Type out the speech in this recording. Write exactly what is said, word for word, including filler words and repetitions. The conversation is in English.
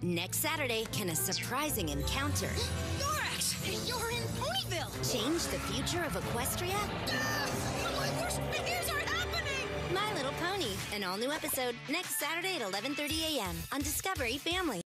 Next Saturday, can a surprising encounter Norax, you're in Ponyville! change the future of Equestria? Ah, my horse, my ears are happening! My Little Pony, an all-new episode next Saturday at eleven thirty a.m. on Discovery Family.